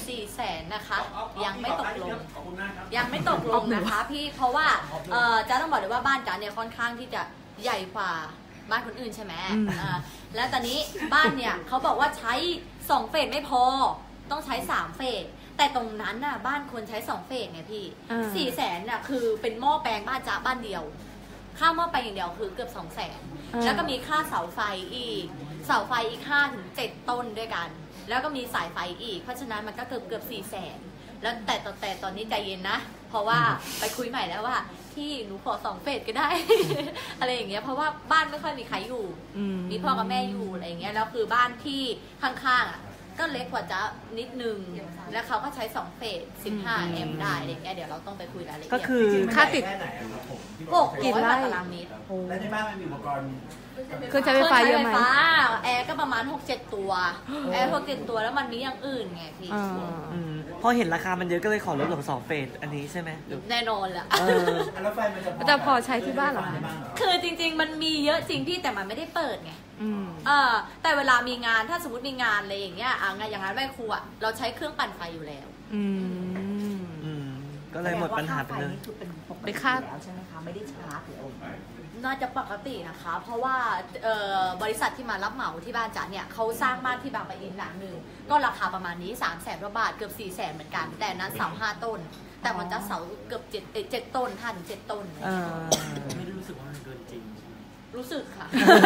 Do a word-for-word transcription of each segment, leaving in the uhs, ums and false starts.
สี่แสนนะคะยังไม่ตกลงยังไม่ตกลงนะคะพี่เพราะว่าเอ่อจะต้องบอกเลยว่าบ้านจ๋าเนี่ยค่อนข้างที่จะใหญ่กว่าบ้านคนอื่นใช่ไหมอ่าแล้วตอนนี้บ้านเนี่ยเขาบอกว่าใช้สองเฟสไม่พอต้องใช้สามเฟสแต่ตรงนั้นน่ะบ้านคนใช้สองเฟสไงพี่สี่แสนน่ะคือเป็นหม้อแปลงบ้านจ๋าบ้านเดียวค่าหม้อแปลงอย่างเดียวคือเกือบสองแสนแล้วก็มีค่าเสาไฟอีกเสาไฟอีกห้าถึงเจ็ดต้นด้วยกันแล้วก็มีสายไฟอีกเพราะฉะนั้นมันก็เกือบเกือบสี่แสนแล้วแต่แต่แต่ตอนนี้ใจเย็นนะเพราะว่าไปคุยใหม่แล้วว่าที่หนูขอสองเฟสก็ได้ อะไรอย่างเงี้ยเพราะว่าบ้านไม่ค่อยมีใครอยู่มีพ่อกับแม่อยู่อะไรอย่างเงี้ยแล้วคือบ้านที่ข้างๆอ่ะก็เล็กกว่าจะนิดนึงแล้วเขาก็ใช้สองเฟสสิบห้าแอมป์ได้อะไรอย่างเงี้ยเดี๋ยวเราต้องไปคุยรายละเอียดก็คือค่าติดหกร้อยตารางเมตรและในบ้านมันมีอุปกรณ์เครื่องใช้ไฟฟ้าเยอะไหมแอร์ก็ประมาณหกเจ็ดตัวแอร์หกเจ็ดตัวแล้วมันมีอย่างอื่นไงพี่พอเห็นราคามันเยอะก็เลยขอลดเหลือสองเฟสอันนี้ใช่ไหมแน่นอนแหละแล้วไฟมันจะจะพอใช้ที่บ้านหรอคือจริงๆมันมีเยอะจริงพี่แต่มันไม่ได้เปิดไงเออแต่เวลามีงานถ้าสมมติมีงานอะไรอย่างเงี้ยอ่ะงานอย่างนั้นแม่ครัวเราใช้เครื่องปั่นไฟอยู่แล้วอืมก็เลยหมดปัญหาไปเลยไปค่าแล้วใช่ไหมคะไม่ได้ชาร์จหรือน่าจะปกตินะคะเพราะว่าบริษัทที่มารับเหมาที่บ้านจ๋าเนี่ยเขาสร้างบ้านที่บางปะอินหลังหนึ่งก็ราคาประมาณนี้สามแสนกว่าบาทเกือบสี่แสนเหมือนกันแต่นั้นเสาห้าต้นแต่มันจะเสาเกือบเจ็ดเจ็ดต้นห้าถึงเจ็ดต้นไม่ได้รู้สึกว่ามันเกินจริงรู้สึกค่ะ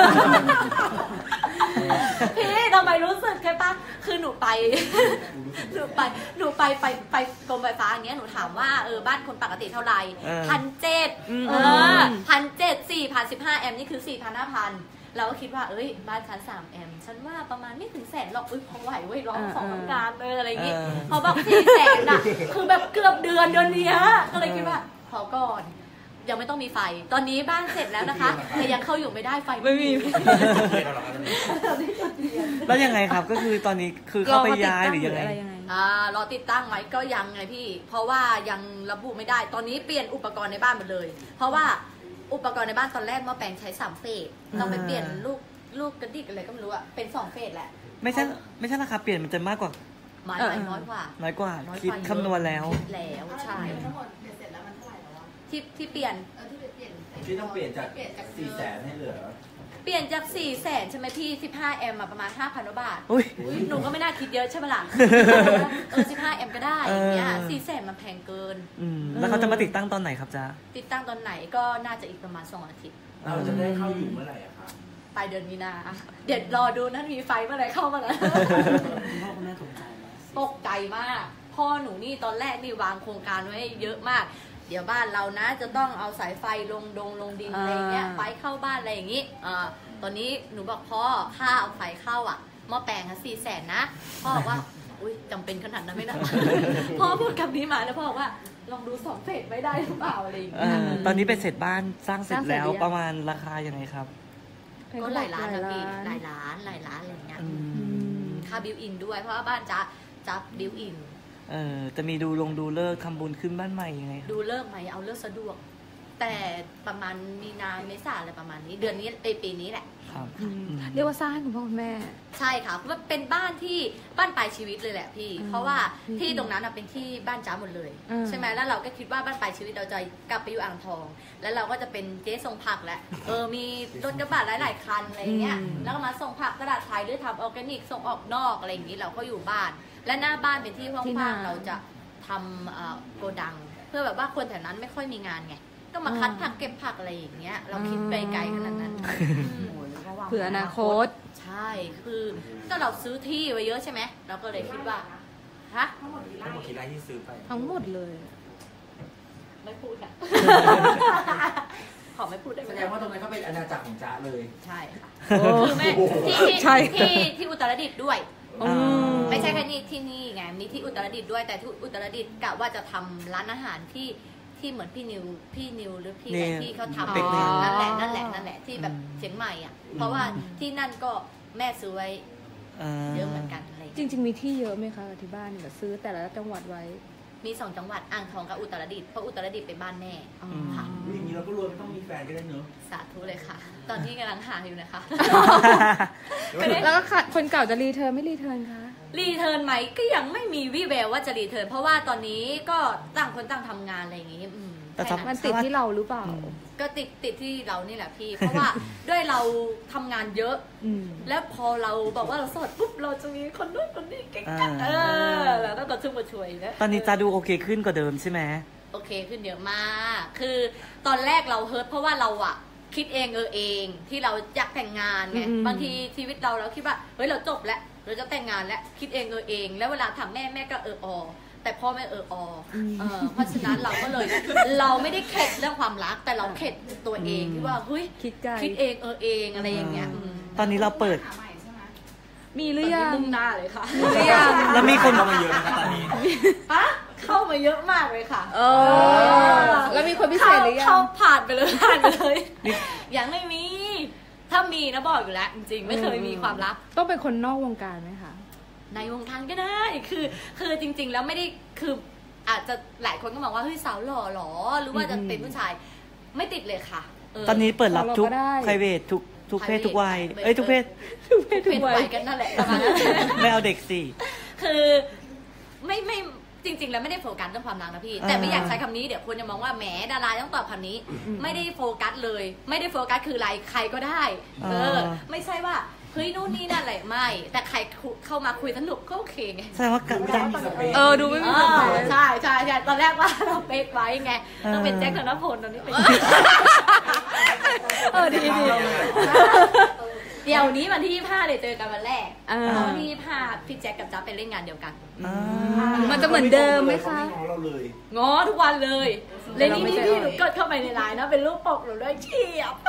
พี่ทำไมรู้สึกแค่ปะคือหนูไปหนูไปหนูไปไปไปกรมไฟฟ้าอย่างเงี้ยหนูถามว่าเออบ้านคนปกติเท่าไหร่พันเจ็ดเออพันเจ็ดสี่พันสิบห้าแอมป์นี่คือสี่พันห้าพันเราก็คิดว่าเอ้ยบ้านชั้นสามแอมป์ฉันว่าประมาณไม่ถึงแสนหรอกอุ้ยพอไหวเว้ยร้องสองงานเลยอะไรอย่างงี้พอบอกสี่แสนอ่ะคือแบบเกือบเดือนเดือนนี้ก็เลยคิดว่าพอก่อนยังไม่ต้องมีไฟตอนนี้บ้านเสร็จแล้วนะคะแต่ยังเข้าอยู่ไม่ได้ไฟไม่มีแล้วยังไงครับก็คือตอนนี้คือเข้าไปย้ายหรือยังไงอ่ารอติดตั้งไหมก็ยังไงพี่เพราะว่ายังระบุไม่ได้ตอนนี้เปลี่ยนอุปกรณ์ในบ้านหมดเลยเพราะว่าอุปกรณ์ในบ้านตอนแรกหม้อแปลงใช้สามเฟสต้องไปเปลี่ยนลูกลูกกระดิกอะไรก็ไม่รู้อะเป็นสองเฟสแหละไม่ใช่ไม่ใช่ราคาเปลี่ยนมันจะมากกว่าไม่น้อยกว่าน้อยกว่าคิดคำนวณแล้วแล้วใช่ที่ที่เปลี่ยนที่ต้องเปลี่ยนจากสี่แสนให้เหลือเปลี่ยนจากสี่แสนใช่ไหมพี่สิบห้าแอมป์ประมาณห้าพันบาทอุ้ยหนูก็ไม่น่าคิดเยอะใช่ไหมล่ะเออสิบห้าแอมป์ก็ได้อย่างเงี้ยสี่แสนมันแพงเกินแล้วเขาจะมาติดตั้งตอนไหนครับจ๊ะติดตั้งตอนไหนก็น่าจะอีกประมาณสองอาทิตย์เราจะได้เข้าอยู่เมื่อไหร่อะครับปลายเดือนมีนาเดี๋ยวรอดูนั่นมีไฟเมื่อไหร่เข้ามาแล้วพ่อคุณแม่ตกใจตกใจมากพ่อหนูนี่ตอนแรกนี่วางโครงการไว้เยอะมากเดี๋ยวบ้านเรานะจะต้องเอาสายไฟลงดงลงดินอะไรเงี้ยไฟเข้าบ้านอะไรอย่างงี้อ่าตอนนี้หนูบอกพ่อค่าเอาไฟเข้าอ่ะหม้อแปลงค่ะสี่แสนนะพ่อบอกว่าอุ้ยจำเป็นขนาดนั้นไม่ได้พ่อพูดคำนี้มาแล้วพ่อบอกว่าลองดูสองเฟสไม่ได้หรือเปล่าอะไรอย่างเงี้ยตอนนี้เป็นเสร็จบ้านสร้างเสร็จแล้วประมาณราคายังไงครับก็หลายล้านนะพี่หลายล้านหลายล้านอะไรเงี้ยค่าบิวอินด้วยเพราะว่าบ้านจะจะบิวอินเออจะมีดูลงดูเลิกทำบุญขึ้นบ้านใหม่ยังไงดูเลิกไหมเอาเลิกสะดวกแต่ประมาณมีนาเมษาอะไรประมาณนี้เดือนนี้ปีนี้แหละครับเรียกว่าสร้างคุณพ่อคุณแม่ใช่ค่ะเพราะว่าเป็นบ้านที่บ้านปลายชีวิตเลยแหละพี่เพราะว่าที่ตรงนั้นเป็นที่บ้านจ้าหมดเลยใช่ไหมแล้วเราก็คิดว่าบ้านปลายชีวิตเราจะกลับไปอยู่อ่างทองแล้วเราก็จะเป็นเจ๊ส่งผักแหละเออมีรถกระบะหลายๆคันอะไรเงี้ยแล้วก็มาส่งผักกระดาษทรายหรือทำออร์แกนิกส่งออกนอกอะไรอย่างนี้เราก็อยู่บ้านและหน้าบ้านเป็นที่ว่างๆเราจะทำโกดังเพื่อแบบว่าคนแถวนั้นไม่ค่อยมีงานไงก็มาคัดผักเก็บผักอะไรอย่างเงี้ยเราคิดไปไกลขนาดนั้นเผื่ออนาคตใช่คือก็เราซื้อที่ไว้เยอะใช่ไหมเราก็เลยคิดว่าฮะทั้งหมดกี่ไร่ที่ซื้อไปทั้งหมดเลยไม่พูดค่ะขอไม่พูดได้ไหมแสดงว่าตรงนั้นก็เป็นอาณาจักรของจ๊ะเลยใช่ค่ะคือแม่ที่ที่ที่อุตรดิตถ์ด้วยไม่ใช่แค่นี้ที่นี่ไงมีที่อุตรดิตถ์ด้วยแต่ที่อุตรดิตถ์กะว่าจะทำร้านอาหารที่ที่เหมือนพี่นิวพี่นิวหรือพี่อะไรที่เขาทำนั่นแหละนั่นแหละนั่นแหละที่แบบเชียงใหม่อ่ะเพราะว่าที่นั่นก็แม่ซื้อไว้เยอะเหมือนกันอะไรจริงๆมีที่เยอะไหมคะที่บ้านแบบซื้อแต่ละจังหวัดไว้มีสองจังหวัดอ่างทองกับอุตรดิตถ์เพราะอุตรดิตถ์เป็นบ้านแม่ค่ะอย่างนี้เราก็รวยไม่ต้องมีแฟนก็ได้เนอะสาธุเลยค่ะตอนนี้กำลังหาอยู่นะคะแล้วก็คนเก่าจะรีเทิร์นไม่รีเทิร์นคะรีเทิร์นไหมก็ยังไม่มีวี่แววว่าจะรีเทิร์นเพราะว่าตอนนี้ก็ต่างคนต่างทำงานอะไรอย่างงี้อืมแต่มันติดที่เราหรือเปล่าก็ติดติดที่เรานี่แหละพี่ เพราะว่าด้วยเราทำงานเยอะอืมแล้วพอเราบอกว่าเราโสดปุ๊บเราจะมีคนนู้นคนนี้เก่งๆเออแล้วต้องกระชุ่มกระชวยนะตอนนี้จะดูโอเคขึ้นกว่าเดิมใช่ไหมโอเคขึ้นเยอะมาก คือตอนแรกเราเฮิร์ตเพราะว่าเราอะคิดเองเออเองที่เราอยากแต่งงานไงอืมบางทีชีวิตเราเราคิดว่าเฮ้ยเราจบแล้วเราจะแต่งงานแล้วคิดเองเออเอง แล้วเวลาถามแม่แม่ก็เออออแต่พ่อไม่เอออเออเพราะฉะนั้นเราก็เลย เราไม่ได้เข็ดเรื่องความรักแต่เราเข็ดตัวเองที่ว่าเฮ้ยคิดไกลคิดเองเออเองอะไรอย่างเงี้ยอืมตอนนี้เราเปิดมีหรือยังมุ่งหน้าเลยค่ะมีหรือยังแล้วมีคนเข้ามาเยอะนะครับตอนนี้ฮะเข้ามาเยอะมากเลยค่ะเออแล้วมีคนพิเศษหรือยังเข้าผ่านไปเลยผ่านไปเลยยังไม่มี ถ้ามีนะบอกอยู่แล้วจริงๆไม่เคยมีความลับต้องเป็นคนนอกวงการไหมคะในวงการก็ได้คือคือจริง ๆ แล้วไม่ได้คืออาจจะหลายคนก็มองว่าเฮ้ยสาวหล่อหรอหรือว่าจะเป็นผู้ชายไม่ติดเลยค่ะเตอนนี้เปิดรับทุกเราก็ได้ private ทุกทุกเพศทุกวัยเอ้ยทุกเพศทุกเพศทุเป็กนวัไปยกันนั่นแหละประมาณนั้นไม่เอาเด็กสิคือไม่ไม่จริง ๆ แล้วไม่ได้โฟกัสเรื่องความรักนะพี่ แต่ไม่อยากใช้คำนี้เดี๋ยวคนจะมองว่าแหมดาราต้องตอบคำนี้ ไม่ได้โฟกัสเลย ไม่ได้โฟกัสคืออะไรใครก็ได้ เออ ไม่ใช่ว่าเฮ้ยนู่นนี่นั่นอะไรไม่ แต่ใครเข้ามาคุยสนุกก็โอเคไงแสดงว่าการไม่ได้มีสเปคเออดูไม่มีเอสเปอคใช่ใช่ใช่ตอนแรกว่าเราเป๊กไว้ไงต้องเป็นแจ็คธนพลตอนนี้เป็นเออดีดีเดี๋ยวนี้วันที่ยี่สิบห้าเดี๋ยวเจอกันวันแรกอ่าเพราะวันที่ยี่สิบห้าพี่แจ็คกับจ๊บไปเล่นงานเดียวกันอ่ามันจะเหมือนเดิมไหมคะเขาไม่ง้อเราเลยง้อทุกวันเลยเลยนี่นี่นี่หนูกดเข้าไปในไลน์นะเป็นรูปปกหนูด้วยเฉียบ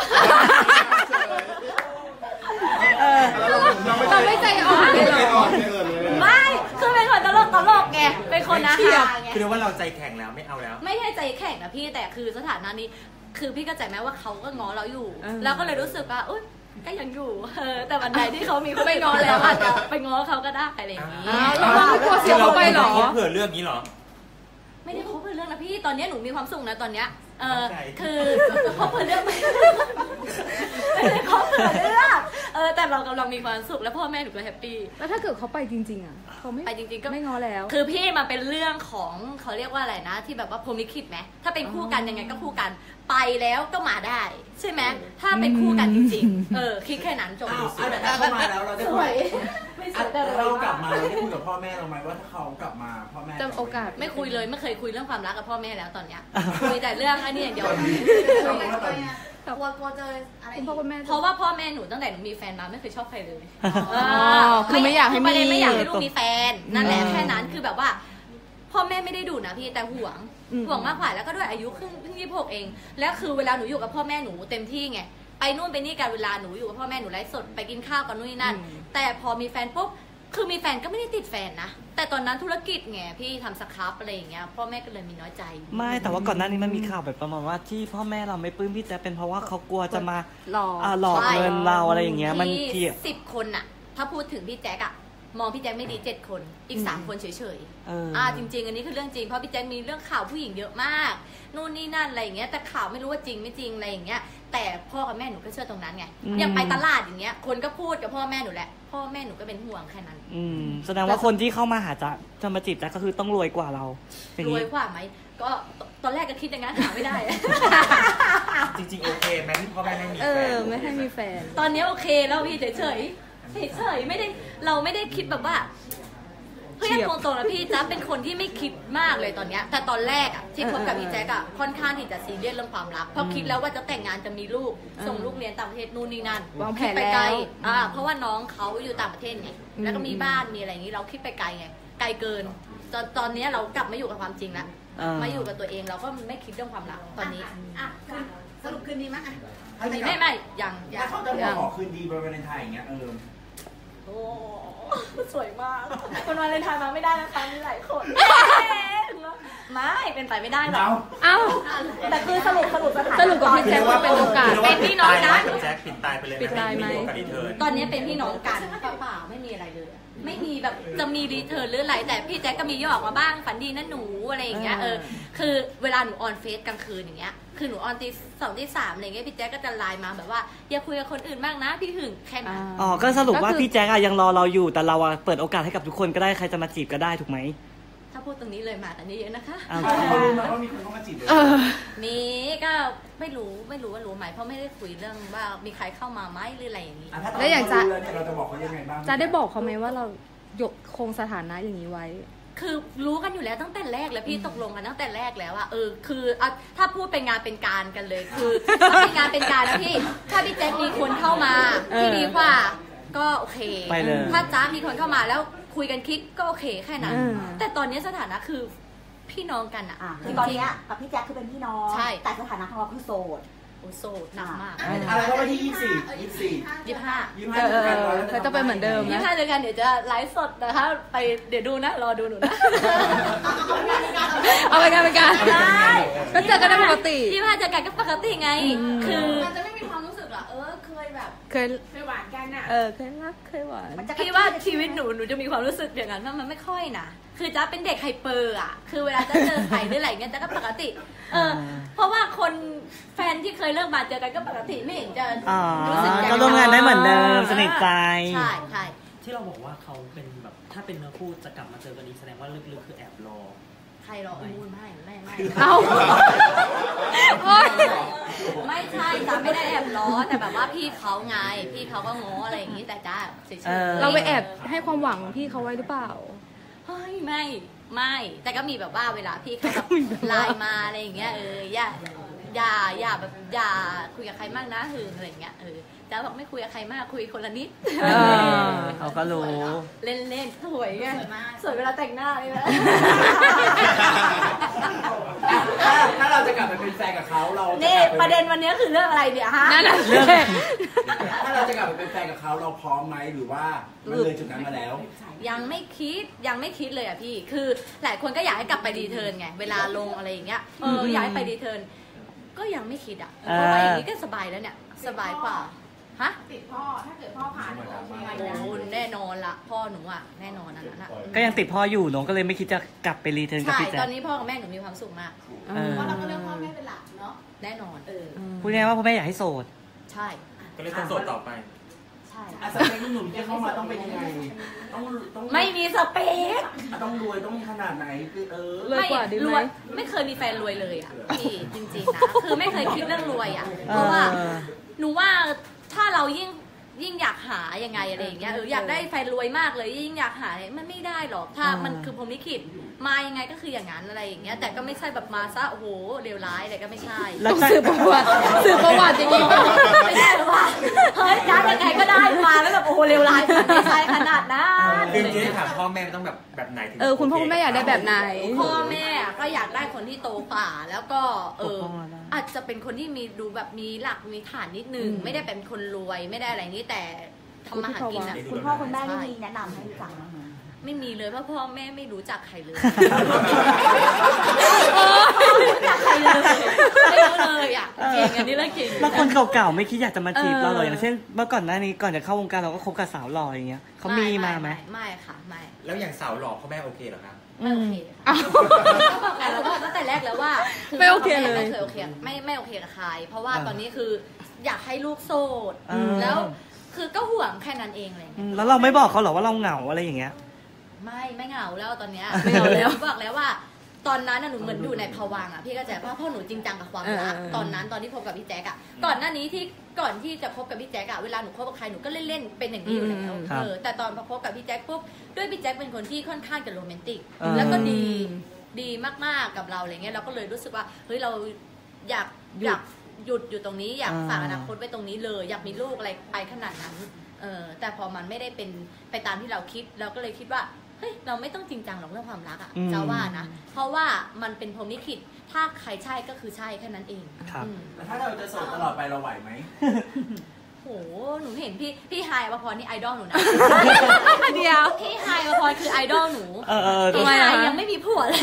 เราไม่ใจอ่อนเลยเหรอไม่คือเป็นคนตลกตลกไงเป็นคนนะฮาไงคือเรียกว่าเราใจแข็งแล้วไม่เอาแล้วไม่ใช่ใจแข็งนะพี่แต่คือสถานะนี้คือพี่ก็ใจไหมว่าเขาก็ง้อเราอยู่เออแล้วก็เลยรู้สึกว่าอุ้ยก็ยังอยู่เออแต่วันใดที่เขามีคนไม่ง้อแล้วอาจจะไปง้อเขาก็ได้อะไรอย่างนี้อ้าวเราไม่กลัวเสียเขาไปเหรอเผื่อเรื่องนี้เหรอไม่ได้คบเพื่อเรื่องนะพี่ตอนนี้หนูมีความสุขนะตอนเนี้ยเออเข้าใจคือคบเพื่อเรื่องไม่ไม่ได้คบเพื่อเรื่องเออแต่เรากำลังมีความสุขและพ่อแม่หนูก็แฮปปี้แล้วถ้าเกิดเขาไปจริง ๆ อ่ะเขาไม่ไปจริงๆก็ไม่ง้อแล้วคือพี่มันเป็นเรื่องของเขาเรียกว่าอะไรนะ ที่แบบว่าพรหมลิขิตไหมถ้าเป็นคู่กันยังไงก็คู่กัน ไปแล้วก็มาได้ ใช่ไหมถ้าเป็นคู่กันจริงๆเออคิดแค่นั้นจบอ้าวอ่ะแต่ถ้าเข้ามาแล้วเราได้สคุวย ยไม่สวยแต่ถ้าเรากลับมาเราได้คุยกับพ่อแม่เราไหมว่าถ้าเขากลับมาพ่อแม่จะโอกาสไม่คุยเลยไม่เคยคุยเรื่องความรักกับพ่อแม่แล้วตอนเนี้ยคุยแต่เรื่องอันนี้อย่างเดียวกลัวกลัวเจออะไรคุณพ่อคุณแม่เพราะว่าพ่อแม่หนูตั้งแต่หนูมีแฟนมาไม่เคยชอบใครเลยอ๋อคือไม่อยากให้มีประเด็นไม่อยากให้ลูกมีแฟนนั่นแหละอืมแค่นั้นคือแบบว่า พ่อแม่ไม่ได้ดุนะพี่แต่ห่วงอืมห่วงมากกว่าแล้วก็ด้วยอายุเพิ่งเพิ่งยี่สิบหกเองแล้วคือเวลาหนูอยู่กับพ่อแม่หนูเต็มที่ไงไปนู่นไปนี่กันเวลาหนูอยู่กับพ่อแม่หนูไลฟ์สดไปกินข้าวกันนู่นนี่นั่น แต่พอมีแฟนปุ๊บคือมีแฟนก็ไม่ได้ติดแฟนนะแต่ตอนนั้นธุรกิจไงพี่ทำสครับอะไรอย่างเงี้ยพ่อแม่ก็เลยมีน้อยใจไม่แต่ว่าก่อนหน้านี้มันมีข่าวแบบประมาณว่าที่พ่อแม่เราไม่ปลื้มพี่แจ๊คเป็นเพราะว่าเขากลัวจะมาหลอกอ่าหลอกเงินเราอะไรอย่างเงี้ยมันที่เกี่ยวสิบคนอะถ้าพูดถึงพี่แจ๊กอะมองพี่แจ๊กไม่ดีเจ็ดคนอีกสามคนเฉยๆเอออ่าจริงๆ อันนี้คือเรื่องจริงเพราะพี่แจ๊คมีเรื่องข่าวผู้หญิงเยอะมากนู่นนี่นั่นอะไรอย่างเงี้ยแต่ข่าวไม่รู้ว่าจริงไม่จริงอะไรอย่างเงี้ยแต่พ่อกับแม่หนูก็เชื่อตรงนั้นไงอืมอย่างไปตลาดอย่างเงี้ยคนก็พูดกับพ่อแม่หนูแหละพ่อแม่หนูก็เป็นห่วงแค่นั้นอืมแสดงว่าคนที่เข้ามาหาจ๊ะจะมาจีบจ๊ะก็คือต้องรวยกว่าเราอย่างรวนี้ยกว่าไหมก็ตอนแรกก็คิดอย่างนั้นหาไม่ได้จริงๆโอเคแม้ที่พ่อแม่ไม่มีเอแฟอน ไม่ให้มีแฟนตอนนี้โอเคแล้วพี่เฉยๆเฉยๆไม่ได้เราไม่ได้คิดแบบว่าเฮ้ยเฉียบตรงๆนะพี่จ๊ะเป็นคนที่ไม่คิดมากเลยตอนเนี้ยแต่ตอนแรกอะที่คบกับพี่แจ๊กอะค่อนข้างที่จะซีเรียสเรื่องความรักเพราะคิดแล้วว่าจะแต่งงานจะมีลูกส่งลูกเรียนต่างประเทศนู่นนี่นั่นวางแผคิดนไปแล้ไกลวอ่าเพราะว่าน้องเขาอยู่ต่างประเทศไงอืมแล้วก็มีบ้านมีอะไรอย่างนี้เราคิดไปไกลไงไกลเกินตอนตอนนี้เรากลับมาอยู่กับความจริงแล้วอ่ามมาอยู่กับตัวเองเราก็ไม่คิดเรื่องความรักตอนนี้อ่ะสรุปคืนนี้มั้ยอ่ะตอนนี้ไม่ไม่ยังถ้าเขาจะมาขอคืนดีบริเวณไทยอย่างเงี้ยเออโอ้สวยมากคนวาเลนไทน์มาไม่ได้นะคะมีหลายคนไม่เป็นไปไม่ได้หรอกเอ้าแต่คือสรุปสรุปสถานะสรุปกับพี่แจ๊คว่าเป็นโอกาสเป็นพี่น้องกันแจ็คปิดตายไปเลยปิดตายไหมโอกาสรีเทิร์นตอนนี้เป็นพี่น้องกันเปล่าๆไม่มีอะไรเลย ไม่มีแบบจะมีรีเทิร์นหรืออะไรแต่พี่แจ๊คก็มีย่อออกมาบ้างฝันดีนะหนูอะไรอย่างเงี้ยเออคือเวลาหนูออนเฟซกลางคืนอย่างเงี้ยคือหนูออนตีสองตีสามอะไรเงี้ยพี่แจ๊กก็จะไลน์มาแบบว่าอย่าคุยกับคนอื่นมากนะพี่หึงแค่นั้นอ๋อก็สรุปว่าพี่แจ๊กอะยังรอเราอยู่แต่เราอะเปิดโอกาสให้กับทุกคนก็ได้ใครจะมาจีบก็ได้ถูกไหมถ้าพูดตรงนี้เลยมากันเยอะๆนะคะเขารู้ไหมว่ามีคนเข้ามาจีบเลยมีก็ไม่รู้ไม่รู้ว่ารู้ไหมเพราะไม่ได้คุยเรื่องว่ามีใครเข้ามาไหมหรืออะไรอย่างนี้แล้วอย่างจะเราจะบอกเขายังไงบ้างจะได้บอกเขาไหมว่าเรายกคงสถานะอย่างนี้ไว้คือรู้กันอยู่แล้วตั้งแต่แรกแล้วพี่ตกลงกันตั้งแต่แรกแล้วอะเออคือถ้าพูดเป็นงานเป็นการกันเลยคือถ้าเป็นงานเป็นการนะพี่ถ้าพี่แจ๊คมีคนเข้ามาที่ดีกว่าก็โอเคไปเลยถ้าจ้ามีคนเข้ามาแล้วคุยกันคลิกก็โอเคแค่นั้นแต่ตอนนี้สถานะคือพี่น้องกันอะคือตอนนี้กับพี่แจ๊คคือเป็นพี่น้องใช่แต่สถานะของเราคือโสดโอ้โสดหนักมากอะไรก็วันที่ยี่สิบสี่ยี่สิบสี่ยี่สิบห้ายี่สิบห้าเจอกันเขาจะเป็นเหมือนเดิมยี่สิบห้าเจอกันเดี๋ยวจะไลฟ์สดนะคะไปเดี๋ยวดูนะรอดูหนูนะเอาไปกันไปกันก็เจอกันได้ปกติยี่สิบห้าเจอกันก็ปกติไงคือมันจะไม่มีความรู้สึกหรอเออเคยแบบเคยเคยหวานกันอะเออเคยรักเคยหวานพี่ว่าชีวิตหนูหนูจะมีความรู้สึกอย่างนั้นมันไม่ค่อยนะคือจ๊ะเป็นเด็กไฮเปอร์อ่ะคือเวลาจะเจอใครหรืออะไรเงี้ยจ๊ะก็ปกติเออเพราะว่าคนแฟนที่เคยเลิกมาเจอกันก็ปกติไม่เห็นจะรู้สึกก็ร่วมงานได้เหมือนเดิมสนิทใจใช่ใช่ที่เราบอกว่าเขาเป็นแบบถ้าเป็นเนื้อคู่จะกลับมาเจอกันอีกแสดงว่าลึกๆคือแอบรอใครรออุ้ยไม่ไม่ไม่เอาไม่ใช่จ๊ะไม่ได้แอบล้อแต่แบบว่าพี่เขาไงพี่เขาก็ง้ออะไรอย่างนี้แต่จ๊ะเฉยๆเราไปแอบให้ความหวังพี่เขาไว้หรือเปล่าเฮ้ยไม่ไม่แต่ก็มีแบบว่าเวลาพี่เขาแบบไลน์มาอะไรอย่างเงี้ยเอออย่าอย่าอย่าแบบอย่าคุยกับใครมากนะหึงอะไรอย่างเงี้ยเออจ๊ะบอกไม่คุยกับใครมากคุยคนละนิดเขาก็รู้เล่นเล่นสวยไงสวยเวลาแต่งหน้าเลยนะถ้าเราจะกลับไปเป็นแฟนกับเขาเราเนี่ยประเด็นวันนี้คือเรื่องอะไรเนี่ยฮะเรื่องถ้าเราจะกลับไปเป็นแฟนกับเขาเราพร้อมไหมหรือว่ามันเลยจุดนั้นมาแล้วยังไม่คิดยังไม่คิดเลยอ่ะพี่คือหลายคนก็อยากให้กลับไปรีเทิร์นไงเวลาลงอะไรอย่างเงี้ยเอออยากให้ไปรีเทิร์นก็ยังไม่คิดอ่ะเพราะว่าอย่างนี้ก็สบายแล้วเนี่ยสบายกว่าฮะติดพ่อถ้าเกิดพ่อผ่านโอ้แน่นอนละพ่อหนูอ่ะแน่นอนอันนั้นอ่ะก็ยังติดพ่ออยู่หนูก็เลยไม่คิดจะกลับไปรีเทิร์นกับพี่แจ๊คตอนนี้พ่อกับแม่หนูมีความสุขมากเพราะเราก็เลือกพ่อแม่เป็นหลักเนาะแน่นอนเออพูดง่ายว่าพ่อแม่อยากให้โสดใช่ก็เลยต้องโสดต่อไปใช่สเปคหนุ่มที่เข้ามาต้องเป็นยังไงต้องต้องไม่มีสเปคต้องรวยต้องขนาดไหนเออไม่รวยไม่เคยมีแฟนรวยเลยอ่ะพี่จริงๆนะคือไม่เคยคิดเรื่องรวยอ่ะเพราะว่าหนูว่าถ้าเรายิ่งยิ่งอยากหายังไงอะไรอย่างเงี้ยเอออยากได้แฟนรวยมากเลยยิ่งอยากหามันไม่ได้หรอกถ้ามันคือพรหมลิขิตมายังไงก็คืออย่างนั้นอะไรอย่างเงี้ยแต่ก็ไม่ใช่แบบมาซะโอ้โหเลวร้ายอะไรก็ไม่ใช่ต้องสืบประวัติสืบประวัติจริงๆไม่ได้หรอวะเฮ้ยจ้ายังไงก็ได้มาแล้วแบบโอ้โหเลวร้ายไม่ใช่ขนาดนั้นจริงๆถามพ่อแม่ต้องแบบแบบไหนถึงเออคุณพ่อคุณแม่อยากได้แบบไหนพ่อแม่ก็อยากได้คนที่โตกว่าแล้วก็เอออาจจะเป็นคนที่มีดูแบบมีหลักมีฐานนิดนึงไม่ได้เป็นคนรวยไม่ได้อะไรนี้แต่ทำมาหากินอ่ะคุณพ่อคุณแม่ไม่มีแนะนำให้รู้จักมั้ยไม่มีเลยเพราะพ่อแม่ไม่รู้จักใครเลยไม่รู้จักใครเลยไม่รู้เลยอ่ะจริงอันนี้เรื่องจริงแล้วคนเก่าๆไม่คิดอยากจะมาจีบเราเลยอย่างเช่นเมื่อก่อนหน้านี้ก่อนจะเข้าวงการเราก็คบกับสาวหล่ออย่างเงี้ยเขามีมาไหมไม่ค่ะไม่แล้วอย่างสาวหล่อพ่อแม่โอเคเหรอครับไม่โอเคค่ะบอกกันแล้วก็ตั้งแต่แรกแล้วว่าไม่โอเคเลยไม่เคยโอเคไม่ไม่โอเคกับใครเพราะว่าตอนนี้คืออยากให้ลูกโสดแล้วคือก็ห่วงแค่นั้นเองเลยแล้วเราไม่บอกเขาหรอว่าเราเหงาอะไรอย่างเงี้ยไม่ไม่เหงาแล้วตอนเนี้ยไม่เหงาแล้วบอกแล้วว่าตอนนั้นหนูเหมือนอยู่ในภวังค์อ่ะพี่ก็จะว่าพ่อหนูจริงจังกับความรักตอนนั้นตอนที่คบกับพี่แจ๊กอ่ะก่อนหน้านี้ที่ก่อนที่จะคบกับพี่แจ๊กอ่ะเวลาหนูคบกับใครหนูก็เล่นๆเป็นอย่างนี้อยู่แล้วเออแต่ตอนพอคบกับพี่แจ๊กปุ๊บด้วยพี่แจ๊กเป็นคนที่ค่อนข้างจะโรแมนติกแล้วก็ดีดีมากๆกับเราอะไรเงี้ยเราก็เลยรู้สึกว่าเฮ้ยเราอยากอยากหยุดอยู่ตรงนี้อยากฝากอนาคตไว้ตรงนี้เลยอยากมีลูกอะไรไปขนาดนั้นเออแต่พอมันไม่ได้เป็นไปตามที่เราคิดเราก็เลยคิดว่าเฮ้ยเราไม่ต้องจริงจังหรอกเรื่องความรักอ่ะจะว่านะเพราะว่ามันเป็นพรหมลิขิตถ้าใครใช่ก็คือใช่แค่นั้นเองครับแล้วถ้าเราจะโสดตลอดไปเราไหวไหมโหหนูเห็นพี่พี่ไฮวพรนี่ไอดอลหนูนะเดียวพี่ไฮวพรคือไอดอลหนูพี่ไฮยังไม่มีผัวเลย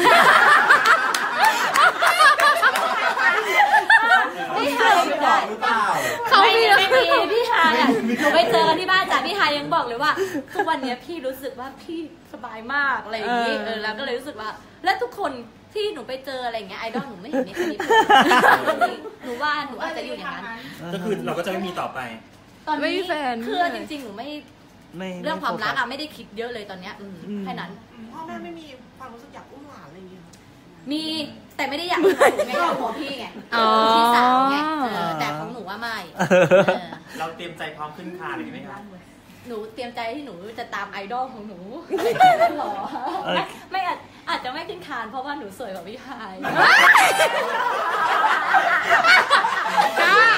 พี่ไฮไม่ได้หรือเปล่าเขาไม่มีไม่มีพี่ฮายอ่ะหนูไปเจอกันที่บ้านจ้ะพี่ฮายยังบอกเลยว่าทุกวันนี้พี่รู้สึกว่าพี่สบายมากอะไรอย่างนี้เออแล้วก็เลยรู้สึกว่าและทุกคนที่หนูไปเจออะไรอย่างเงี้ยไอดอลหนูไม่เห็นมีใครมีหนูว่าหนูอาจจะอยู่อย่างนั้นก็คือเราก็จะไม่มีต่อไปตอนไม่นี้มีแฟนคือจริงๆหนูไม่ไม่เรื่องความรักอะไม่ได้คิดเยอะเลยตอนเนี้ยอืมแค่นั้นพ่อแม่ไม่มีความรู้สึกอยากอุ้มหลานอะไรอย่างเงี้ยมีแต่ไม่ได้อยากให้หนูไม่อยากหัวพี่ไงพี่สาวไงเออแต่ของหนูว่าไม่เออเราเตรียมใจพร้อมขึ้นคานเลยไหมครับหนูเตรียมใจที่หนูจะตามไอดอลของหนูอะไรหรอไม่ไม่อาจอาจจะไม่ขึ้นคานเพราะว่าหนูสวยกว่าพี่พายก้า